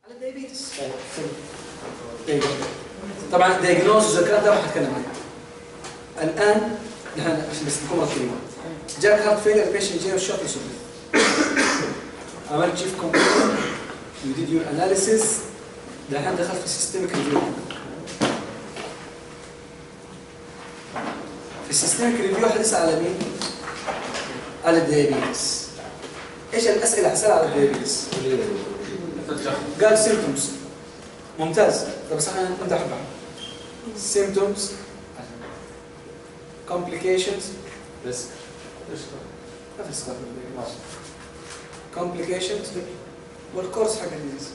على الدايابيتس. طبعا الدايجنوز والكلام ده راح اتكلم عنه. الان نحن عشان بس نكون مرتبين. جاك هارت فيلر البيشنت جاي والشوك يسوي. عملت شيف كومبيوتر يو ديد يور اناليسيس. دحين دخلت في سيستمك ريفيو. في السيستمك ريفيو حدث على مين؟ على الدايابيتس. ايش الاسئله حسأل على الدايابيتس؟ قال سيمبتومز. ممتاز. طب بس انا انت احبها. سيمبتومز complications risk complications والكورس حق الديزيز.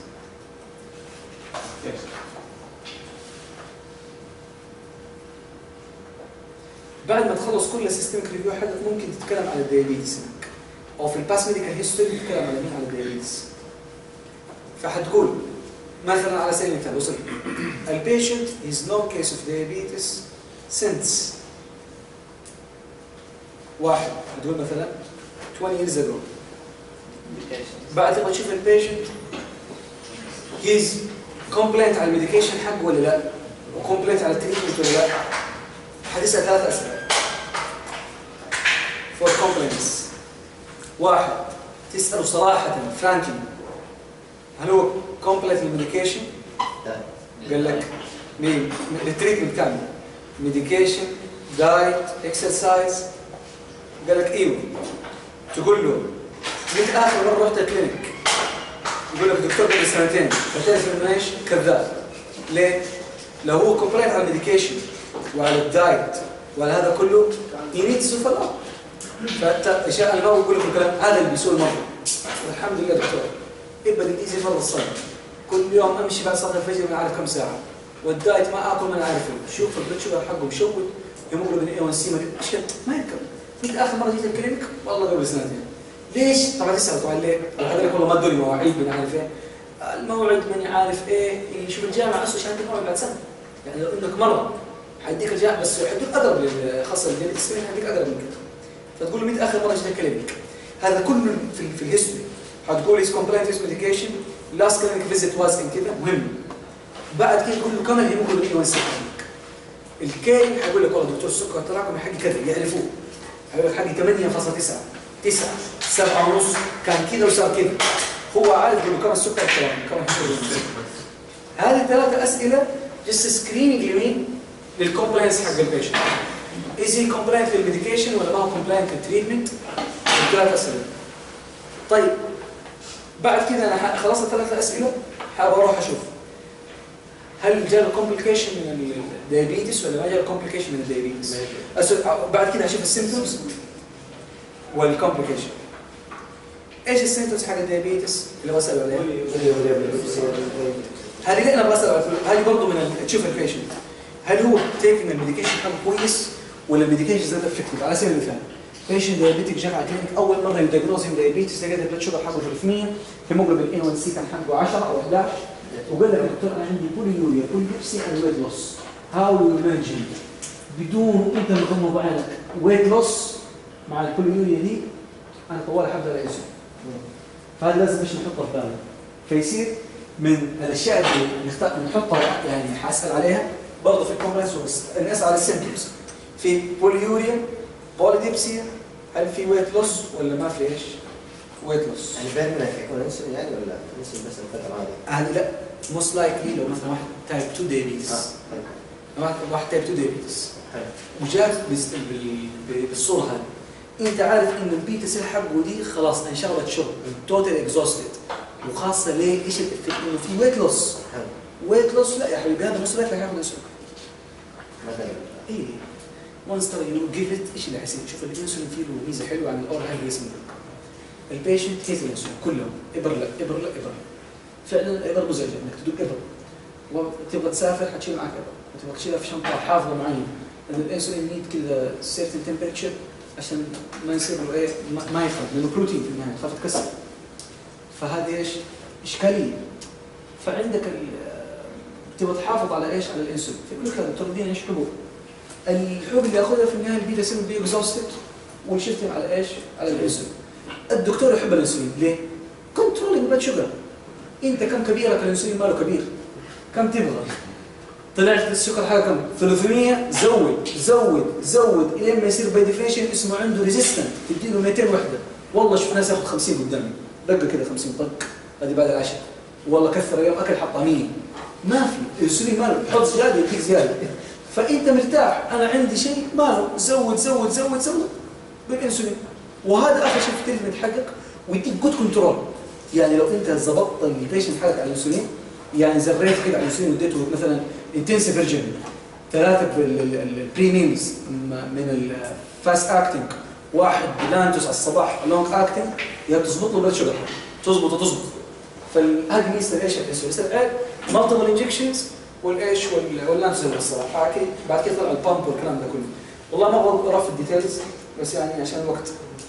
بعد ما تخلص كل سيستمك ريفيو حدث ممكن تتكلم على الدايابيتس او في الباس ميديكال هيستوري تتكلم على مين؟ على الدايابيتس. فحتقول مثلا على سبيل المثال وصل البيشنت is no case of diabetes since واحد هتقول مثلا 20 years ago. بعد تبغى تشوف البيشنت he's complaint على الميديكيشن حقه ولا لا؟ وكومبلينت على التريتمنت ولا لا؟ حتسأل ثلاث أسئلة for complaints. واحد تسأله صراحة frankly هل هو كومبليت للميديكيشن؟ قال لك مين؟ التريتمنت كامل ميديكيشن دايت اكسرسايز. قال لك ايوه. تقول له متى اخر مره رحت الكلينيك؟ يقول لك دكتور قبل سنتين. فتعرف انه ايش؟ كذاب. ليه؟ لو هو كومبليت على الميديكيشن وعلى الدايت وعلى هذا كله ينيد تو فولو اب. فاشياء انا بقول لكم الكلام هذا اللي بيسوي المرضى. الحمد لله دكتور ابدا الايزي مره الصيام كل يوم امشي بعد صلاه الفجر ما اعرف كم ساعه والدايت ما اكل ما اعرف شوف البلد شوجر حقه مشوت هيموجلوبين اي 1 سي ما يركب. انت اخر مره جيت الكلينيك والله قبل سنتين. ليش؟ طبعا تسال طبعا ليه؟ هذا لك والله ما ادوني مواعيد من عارف ايه الموعد ماني عارف ايه يشوف الجامعه اصلا عشان الموعد بعد سنه. يعني لو انك مره حيديك الجامعه بس حيديك اقرب خاصه الديابيتس حيديك اقرب من كده. فتقول له متى اخر مره جيت الكلينيك؟ هذا كله في الهيستوري. حتقول is compliant with medication last clinic visit was in كده مهم. بعد كده تقول له كم الهيموجلوبين اي 1 سي الكي حيقول لك والله دكتور السكر التراكمي حقي كذا يعرفوه. هيقول لك حقي 8.9 9 7 ونص كان كذا وصار كذا. هو عارف انه كم السكر التراكمي كم الهيموجلوبين. هذه ثلاثة أسئلة جست سكريننج لمين؟ للكومبلاينس حق البيشنت. is he compliant للميديكيشن ولا ما هو compliant للتريتمنت؟ ثلاث أسئلة. طيب بعد كده انا خلصت ثلاث اسئله حابب اروح اشوف هل جاء كومبليكيشن من الدايابيتس ولا ما جاء كومبليكيشن من الدايابيتس. بعد كده هشوف السيمبتومز والكومبليكيشن. ايش السيمبتومز حق الدايابيتس اللي بسال عليها؟ هذه انا بسال هذه برضه من تشوف البيشنت هل هو تيكن الميديكيشن حقه كويس ولا الميديكيشن زاد افكتيف. على سبيل المثال بيشنت دايابيتيك جاء على الكلينيك اول مره يدايجنوز هيم دايابيتس لقيت البلد شوجر حقه 300 هيموجلوبين اي 1 سي كان حقه 10 او 11 وقال لك دكتور انا عندي بوليوريا بوليبسي اند ويت لوس هاو يو مانج بدون انت مغمض بعينك ويت لوس مع البوليوريا دي انا طوال حبدا لا يسوي. فهذا لازم مش نحطه في بالنا. فيصير من الاشياء اللي نحطها يعني حاسال عليها برضه في الكومبلكس نسال على السيمبتومز في بوليوريا بوليديبسيا هل في ويت لوس ولا ما في ايش؟ ويت لوس. يعني باين منك يكون انسولين يعني ولا انسولين بس الفتره هذه؟ هذه لا موست لايكلي لو مثلا واحد تايب 2 دايابيتس. واحد تايب 2 دايابيتس. وجات بالصوره هذه انت عارف ان البيتا سيل حقه دي خلاص انشغلت شغل توتال اكزوستد وخاصه ليه؟ ايش انه في ويت لوس. ويت لوس لا يا حبيبي هذا موست لايكلي هياخذ انسولين. مثلا اي وانس ترى جيف ات ايش اللي حيصير؟ شوف الانسولين فيه له ميزه حلوه عن الاور هايبريسم. البيشنت هيز الانسولين كلهم ابر لا ابر لا ابر. فعلا ابر مزعجه انك تدق ابر وتبغى تسافر حتشيل معك ابر وتبغى تشيلها في شنطه حافظه معينه لان الانسولين نيد كذا سيرتن تمبرتشر عشان ما يصير له ايه ما يفرد لانه بروتين في النهايه تخاف تكسر. فهذه ايش؟ اشكاليه. فعندك تبغى تحافظ على ايش؟ على الانسولين. فيقول لك هذا تردين ايش حبوب. الحبوب اللي ياخذها في النهايه البيتا سيل بي اكزوستد ويشفتهم على ايش؟ على الانسولين. الدكتور يحب الانسولين ليه؟ كنترولينج بلاد شوجر. انت كم كبيرك الانسولين ماله كبير؟ كم تبغى؟ طلعت السكر حاجه كم؟ 300 زود زود زود الين ما يصير باي ديفينيشن اسمه عنده ريزيستنت، تديله 200 وحده. والله شفت ناس ياخذ 50 قدامي دقه كده 50 طق هذه بعد العشاء، والله كثر يوم اكل حطها 100. ما في الانسولين ماله حط زياده يديك زياده. فانت مرتاح، انا عندي شيء ماله زود زود زود زود بالانسولين، وهذا اخر شيء في التريتمنت حقك ويديك جود كنترول. يعني لو انت ظبطت البيشنت حقك على الانسولين، يعني زريت كده على الانسولين وديته مثلا انتنسيف ريجيم 3 بالبري ميلز من الفاست اكتنج، 1 بلانتوس على الصباح لونج اكتنج، يا تظبط له بلاد شوجر تظبط. فهذه ميزه ايش الانسولين؟ يصير مالتيبل انجكشنز والايش واللانتوس الصباح، بعد كده طلع البامب والكلام ده كله. والله ما ابغى اروح في الديتيلز بس يعني عشان الوقت.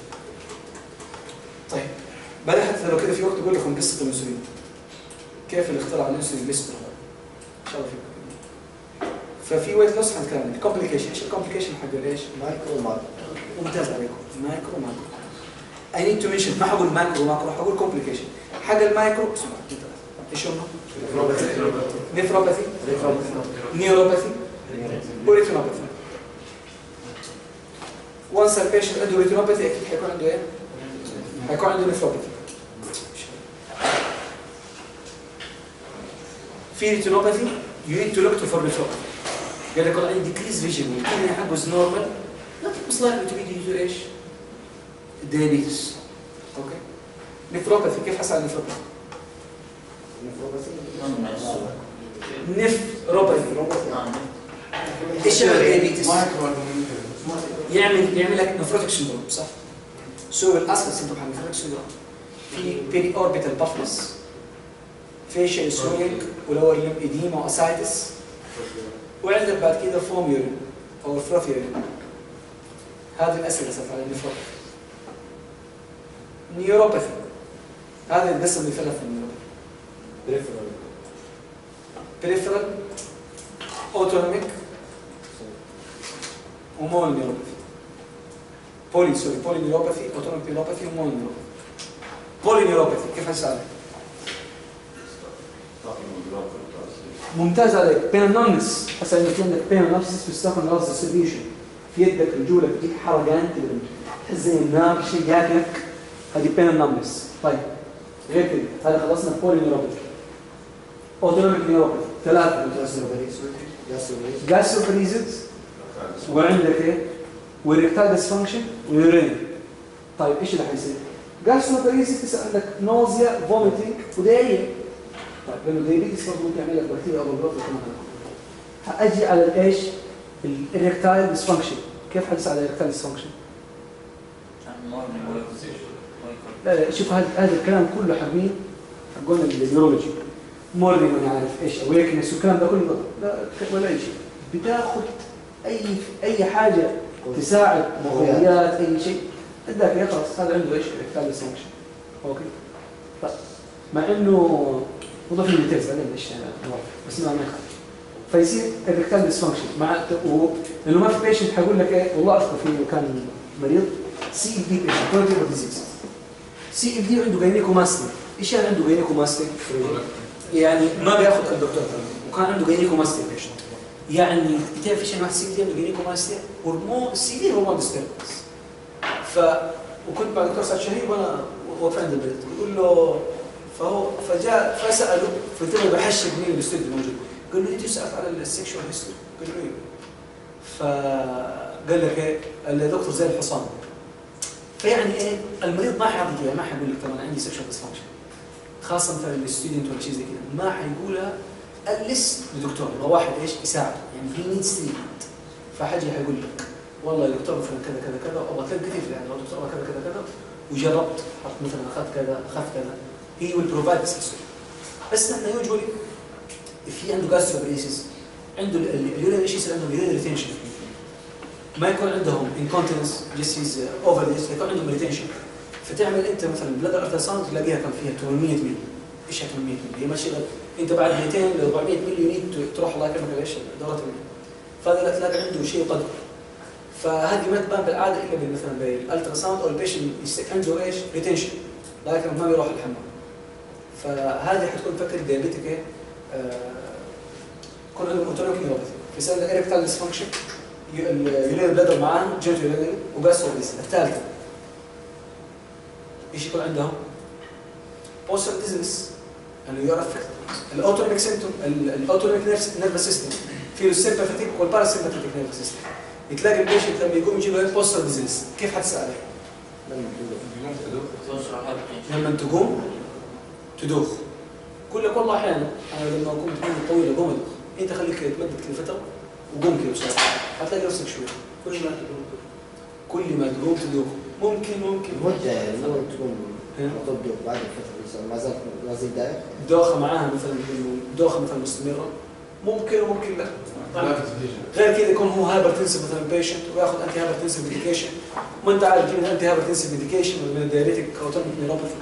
طيب بعدين حتى لو كده في وقت اقول لكم قصه الانسولين، كيف اللي اخترع الانسولين بيسبر ان شاء الله فيكم. ففي ويت لوس حنتكلم عن الكومبليكيشن. ايش الكومبليكيشن حق ايش؟ مايكرو ماكرو. ممتاز عليكم. مايكرو ماكرو. I need to mention، ما حقول ماكرو ماكرو، حقول كومبليكيشن. حق المايكرو ايش هم؟ نيفروباثي، نيوروباثي، وريتينوباثي. وانس البيشنت عنده ريتينوباثي اكيد حيكون عنده ايه؟ حيكون عنده نيفروباثي. في ريتينوباثي you need to look to for nephropathy. قال لك والله عندي decrease vision والكيمياء حقه is normal، not most likely to be due to ايش؟ diabetes. اوكي؟ نيفروباثي كيف حصل على النيفروباثي؟ نيفروباثي ايش الديابيتس؟ يعمل لك نفروتيك سندروم صح؟ سو الاصل سندروم حق نفروتيك سندروم في بيري اوربيتال بافنس، فيشل سوينج، ولور ليم ايديما واسايتس، وعندك بعد كده فوم يورين او فروث يورين. هذه الاسئله صارت على النفروباثي. نيوروباثي هذا يتقسم لثلاث نيوروباثي: بريفرال، اوتونوميك، ومول نيوروباثي. بولي نيوروباثي، اوتونوميك نيوروباثي، ومول نيوروباثي. بولي نيوروباثي كيف حنسألك؟ ممتاز عليك. بين نونس هسه انك عندك بين نونس بيستخدم لفظ ديستريبيوشن في يدك رجولك بتجيك حرقان كده تحس زي النار شيء ياكلك، هذه بين نونس. طيب غير كده هذا خلصنا بولي نيوروباثي. اوتونوميك نيوروباثي ثلاثه: جاستروباريزيس، وعندك ايه؟ وريكتال ديسفانكشن، ويورين. طيب ايش اللي حيصير؟ جاستروباريزيس تسال لك نوزيا، فوميتنج، ودايريا. طيب لانه الدايابيتس برضه ممكن يعمل لك بكتيريا او بلوغ كمان. هاجي على الايش؟ الريكتال ديسفانكشن. كيف حدث على الريكتال ديسفانكشن؟ لا شوف هذا الكلام كله حقين حقون النيورولوجي. مورني ما نعرف ايش اويكنس والكلام ده كله، لا ولا اي شيء. بتاخذ اي حاجه تساعد مخيلات اي شيء اداك يا خلاص هذا عنده ايش؟ ريكتال ديسفانكشن. اوكي طيب مع انه وضع في الديتيلز بعدين ايش بس ما يخالف. فيصير الريكتال ديسفانكشن مع لانه ما في بيشنت حيقول لك ايه والله اذكر فيه كان مريض سي اف دي بيشنت كرونيك ديزيز. سي اف دي عنده جاينيكوماستيا. ايش يعني عنده جاينيكوماستيا؟ يعني ما بياخذ الدكتور وكان عنده جاينيكوماستيا بيشنت. يعني بتعرف ايش يعني واحد سي اف دي عنده جاينيكوماستيا؟ هرمون سيفير هرمون ديستربنس. وكنت مع دكتور سعد شهيب وانا هو فرند البلد بيقول له فجاء فساله قلت له بحشد مين الاستوديو موجود؟ قال له انت سالت على السكشوال هيستوري؟ قال له ايوه. فقال لك ايه؟ قال له دكتور زي الحصان. فيعني ايه المريض ما حيعطيك اياها، ما حيقول لك طبعا عندي سكشوال ديسفانكشن، خاصه مثلا الستودنت ولا شيء زي كذا، ما حيقولها الست لدكتور. هو واحد ايش يساعد يعني هي نيدز تريتمنت. فحاجي حيقول لك والله يا دكتور مثلا كذا كذا كذا ابغى كذا كثير يعني لو دكتور كذا كذا كذا وجربت حط مثلا اخذت كذا اخذت كذا، هي ويل بروفايد ذس. بس نحن يوجولي في عنده جاستروباريسيس، عنده اليورين ايش يصير عندهم؟ يورين ريتنشن، ما يكون عندهم انكونتيننس جيسيز اوفر ديس، يكون عندهم ريتنشن. فتعمل انت مثلا بلادر التراساوند تلاقيها كم فيها 800 مللي. ايش 800 مللي؟ هي ماشي انت بعد 200 ل 400 مللي يونيت تروح الله يكرمك ايش دورات المللي. فهذا تلاقي عنده شيء قدر. فهذه ما تبان بالعاده الا مثلا بالالتراساوند او البيشنت عنده ايش؟ ريتنشن، لكن ما بيروح الحمام. فهذه حتكون فكره ديابيتك ايه؟ يكون عندهم اوتونوميك نيوروباثي. يسالنا اريكتال ديسفانكشن يولين بلادر معاهم جنتو يولين وجاستروبيس. الثالثه ايش يكون عندهم؟ بوستر ديزنس انه يعرف الاوتونوميك سيمتوم الاوتونوميك نيرفس سيستم في السيمباثيك والباراسيمباثيك نيرفس سيستم. تلاقي البيشنت لما يقوم يجيب له بوستر ديزنس كيف حتساله؟ لما تقوم تدوخ. يقول لك والله احيانا انا لما اقوم تقوم طويله قوم ادوخ. انت خليك تمدد كذا فتره وقوم كذا بسرعه حتلاقي نفسك شويه. كل ما تقوم تدوخ. ممكن مده يعني مو تكون تدوخ بعد الفتره ما زال داير دوخه معاها مثلا دوخه مثلا مستمره ممكن وممكن لا. غير كذا يكون هو هايبرتنسيف مثلا بيشنت وياخذ انتي هايبرتنسيف ميديكيشن ما انت عارف من انتي هايبرتنسيف ميديكيشن ولا من الدايريتك اوتونوميك نيوروباثي.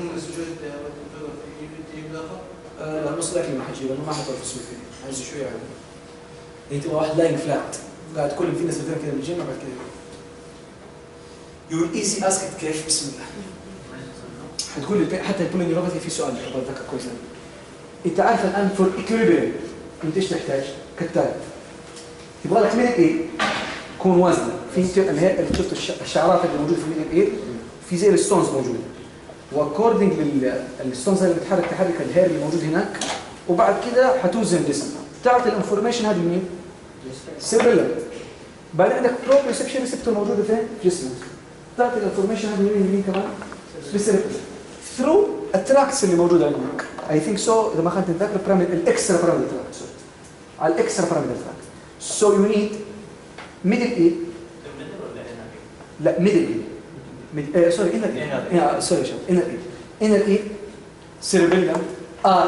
لا نص الاكل ما حيجي لانه ما حطوا في السوق فيه عايز شويه يعني. هي تبغى واحد لاين فلات قاعد كل في ناس كذا من الجيم بعد كذا. يو ايزي اسكت كيف بسم الله. حتقول لي حتى البولي نيوروباثي في سؤال اتذكر كويس. انت عارف الان فور ايكوليبريم انت ايش تحتاج؟ كالتالي يبغى لك ميدل اير يكون وزن في اللي شفت الشعرات اللي موجوده في الميدل اير في زي الستونز موجوده واكوردنج للستونز اللي بتتحرك تحرك الهير اللي موجود هناك وبعد كده حتوزن الجسم تعطي الانفورميشن هذه لمين؟ سيربيلم. بعدين عندك بروبريسبشن ريسبتور موجوده فين؟ في جسمك تعطي الانفورميشن هذه لمين كمان؟ بالسيربيلم ثرو التراكس اللي موجوده عندك. اي ثينك سو اذا ما خدت تذكر بيراميد الاكسترا بيراميد تراكت على الاكسترا بيراميد تراكت. سو يو نيد ميدل اي لا ميدل اي سوري انر اي سوري شباب انر اي سيربيلم اي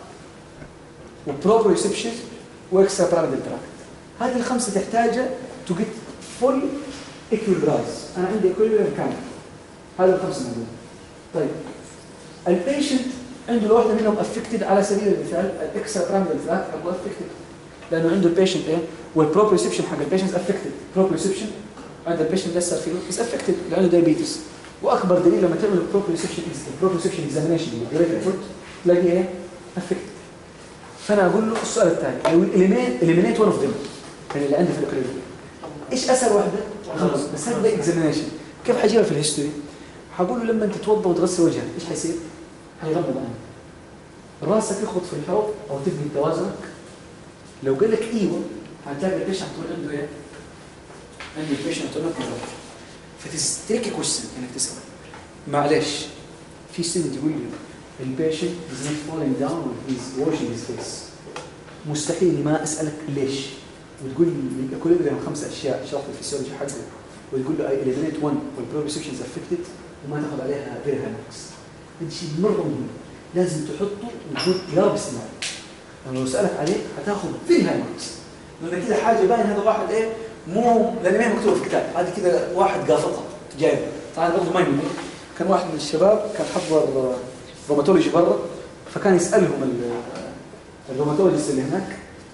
وبروبريسبشن واكسترا بيراميد تراكت. هذه الخمسه تحتاجها تو جيت فول ايكويبرايز. انا عندي ايكويبرايز كامل. هذه الخمسه موجوده. طيب البيشنت عنده واحده منهم افكتد على سبيل المثال الاكسترا بيراميدال تراكت ابو افكتد لانه عنده البيشنت ايه والبروبريسبشن حق البيشنت افكتد. بروبريسبشن عند البيشنت لسه في از افكتد لانه دايابيتس. واكبر دليل لما تعمل البروبريسبشن اكزامينشن تلاقي ايه افكتد. فانا اقول له السؤال الثاني لو اليمينيت ون اوف ذيم اللي عندي في الاكريدي ايش اسهل واحده؟ خلاص بس هذا اكزامينشن كيف حجيبها في الهيستوري؟ حقول له لما انت تتوضا وتغسل وجهك ايش حيصير؟ حيغمض عينك راسك يخبط في الحوض او تبني توازنك. لو قال لك ايوه هتلاقي البيشنت تقول عنده ايه؟ عنده البيشنت تقول لك فتستريكي كويشن انك تسال معلش في سند يقول لي البيشنت is not falling down when he's washing his face. مستحيل ما اسالك ليش وتقول لي كل من 5 اشياء شرط الفسيولوجي حقه وتقول له اي eliminate one والبروبريسبشن is affected وما تاخذ عليها very high marks. هذا شيء مره مهم لازم تحطه وتقول يا بسم الله. لو سالك عليه هتاخذ very high marks لان كذا حاجه باين هذا واحد ايه مو لان ما مكتوب في الكتاب هذه كذا واحد قافطها جايب. طبعا برضه ما يهمني كان واحد من الشباب كان حضر روماتولوجي برا فكان يسالهم الروماتولوجيست اللي هناك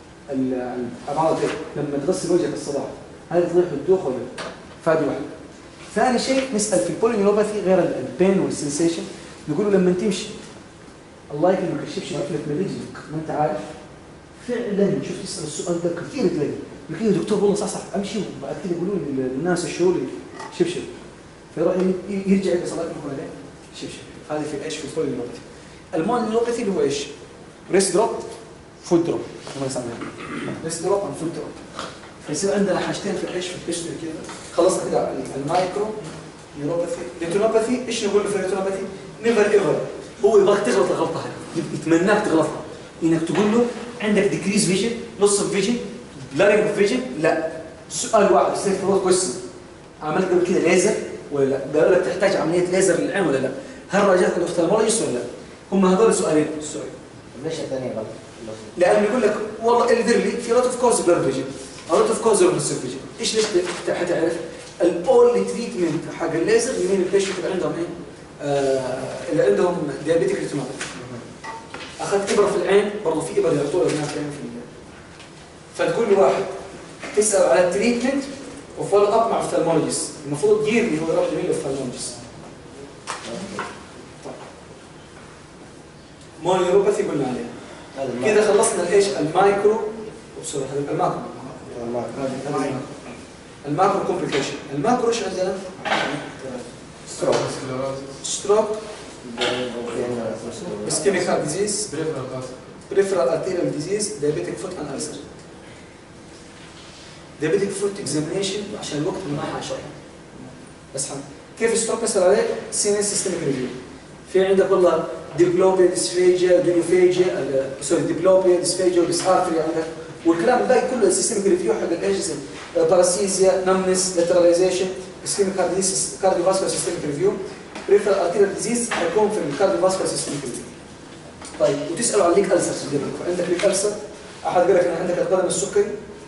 الامراض لما تغسل وجهك الصباح هل تضيح الدوخ ولا لا؟ فهذه واحده. ثاني شيء نسال في البولينيوروباثي غير البين والسنسيشن نقول له لما تمشي الله يكرمك الشبشب يفلت من رجلك ما انت عارف فعلا شفت تسال السؤال ده كثير تلاقي يقول يا دكتور والله صح امشي وبعد كده يقولوا لي الناس الشغل شبشب فيروح يرجع يلبس الله يكرمك عليه شبشب. هذه في ايش في البولينيوروباثي. المونيوروباثي اللي هو ايش؟ ريست دروب فود دروب ما يسمى ريست دروب عن فود دروب. فيصير عندنا حاجتين في ايش في الهيستوري كده خلصنا كده المايكرو نيوروباثي. الريتينوباثي ايش نقول له في الريتينوباثي؟ نيفر ايفر هو يبغاك تغلط الغلطه هذه يتمناك تغلطها انك تقول له عندك ديكريز فيجن لوس اوف فيجن بلارينج اوف فيجن. لا سؤال واحد ستريت فورورد كويستشن عملت قبل كده ليزر ولا لا؟ قالوا لك تحتاج عمليه ليزر للعين ولا لا؟ هل راجعت الاوفتالمولوجيست ولا لا؟ هم هذول سؤالين. سوري ليش الثانيه غلط؟ لانه يقول لك والله الذرلي في لوت اوف كوز بلر فيجن لوت اوف كوز لوس اوف فيجن. ايش ليش حتعرف؟ الاول تريتمنت حق الليزر يمين البيشنت اللي عندهم ايه؟ اللي عندهم ديابيتيك ريتينوباثي. اخذت ابره في العين برضه في ابره يعطوها هناك في العين. فتقول لي واحد تسال على التريتمنت وفولو اب مع اوفتالمولوجيست المفروض يرمي هو يروح لمين الاوفتالمولوجيست. مونيوروباثي قلنا عليها. كده خلصنا الايش؟ المايكرو سوري هذا الماكرو. الماكرو كومبليكيشن. الماكرو ايش عندنا؟ ستروك اسكيميك هارت ديزيز بريفرال ارتيريال ديزيز دايابيتيك فوت اند ألسر. دايابيتيك فوت اكزامينيشن عشان الوقت معها شويه بس كيف ستروك مثلا عليه سينس سيستميك ريفيو. في عندك والله ديبلوبيا ديسفيجيا دينيوفيجيا سوري ديبلوبيا ديسفيجيا وديسارتريا عندك والكلام الباقي كله السيستميك ريفيو حق الايش باراسيزيا نمنس لاتراليزيشن اسكيميك هارت ديزيز كارديوفاسكولار سيستميك ريفيو بريفرال ارتيريال ديزيز حيكون في الكارديوفاسكولار سيستميك ريفيو. طيب وتسالوا عن ليك ألسر عندك ليك ألسر احد قال لك ان عندك القدم السكري.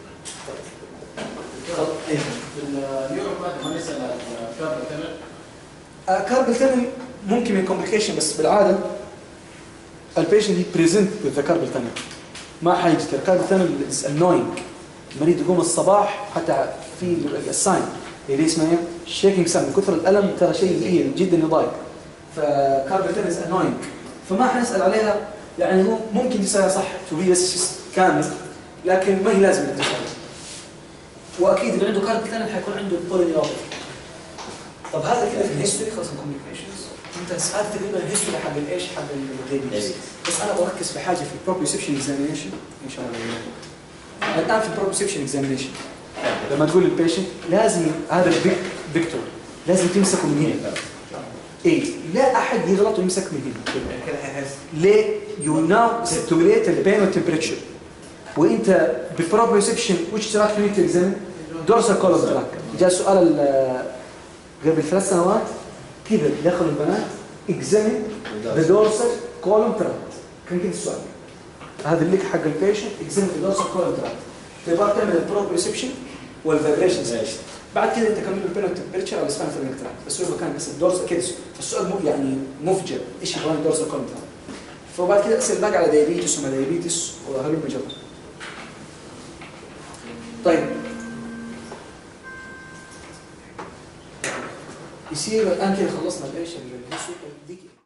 في اليوروب ما نسال كاربل تنل. كاربل تنل ممكن من كومبليكيشن بس بالعاده البيشنت هي بريزنت وذ كاربل تنل ما حيجي كاربل تنل از انوينج. المريض يقوم الصباح حتى في الساين اللي اسمها شيكينج ساين من كثر الالم ترى شيء جدا يضايق. فكاربل تنل از انوينج فما حنسال عليها يعني هو ممكن يسويها صح تو بي اس كامل لكن ما هي لازم تسال. واكيد اللي عنده كاربل تنل حيكون عنده بولينيوباثي. طب هذا كده في الهيستوري خلاص الكوميونيكيشنز. انت سالت تقريبا الهيستوري حق الايش حق الديابيتس بس انا بركز في حاجه في البروبريوسبشن اكزامينيشن ان شاء الله. الان في البروبريوسبشن اكزامينيشن لما تقول للبيشنت لازم هذا الفيكتور لازم تمسكه من هنا. ايه لا احد يغلط ويمسك من هنا. ليه؟ يو ناو سيتوليت البين والتمبريتشر وانت بالبروبريوسبشن وش تراك في نيت اكزامين دورسال كولوم تراك. جاء سؤال قبل 3 سنوات كذا دخلوا البنات اكزامين ذا دورسال كولوم تراك كان كذا السؤال. هذا الليك حق البيشنت اكزامين ذا دورسال كولوم تراك تبغى تعمل البروبريوسبشن والفايبريشنز بعد كذا انت كمل البين والتمبريتشر على الاسفل في التراك. بس هو كان بس الدورسال كذا فالسؤال مو يعني مفجع ايش يبغى الدورسال كولوم تراك. فبعد كده اسال باقي على دايابيتس وما دايابيتس وهلم جرى. طيب يصير الان كده خلصنا الايش